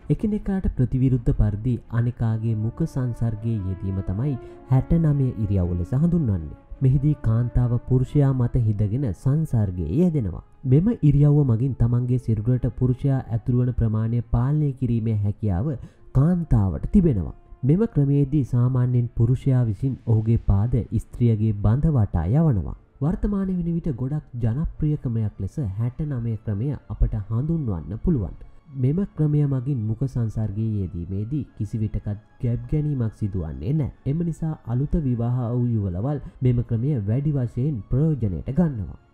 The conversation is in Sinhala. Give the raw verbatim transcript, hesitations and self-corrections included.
එකිනෙකාට ප්‍රතිවිරුද්ධ පරිදි අනෙකාගේ මුඛ සංසර්ගයේ යෙදීම තමයි හැට නවය ඉරියව්ව ලෙස හඳුන්වන්නේ. මෙහිදී කාන්තාව පුරුෂයා මත හිදගෙන සංසර්ගයේ යෙදෙනවා. මෙම ඉරියව්ව මගින් තමන්ගේ සිරුරට පුරුෂයා ඇතුළු වන ප්‍රමාණය පාලනය කිරීමේ හැකියාව කාන්තාවට තිබෙනවා. මෙම ක්‍රමයේදී සාමාන්‍යයෙන් පුරුෂයා විසින් ඔහුගේ පාද ස්ත්‍රියගේ බඳ වටා යවනවා. වර්තමානයේ වෙන විට ගොඩක් ජනප්‍රිය ක්‍රමයක් ලෙස හැට නවය ක්‍රමය අපට හඳුන්වන්න පුළුවන්. මෙම ක්‍රමය මගින් මුඛ සංසර්ගයේ යෙදීමේදී කිසිවිටකත් ගැබ් ගැනීමක් සිදුවන්නේ නැහැ. එම නිසා අලුත විවාහ වූ යුවළවල් මෙම ක්‍රමය වැඩි වශයෙන් ප්‍රයෝජනයට ගන්නවා.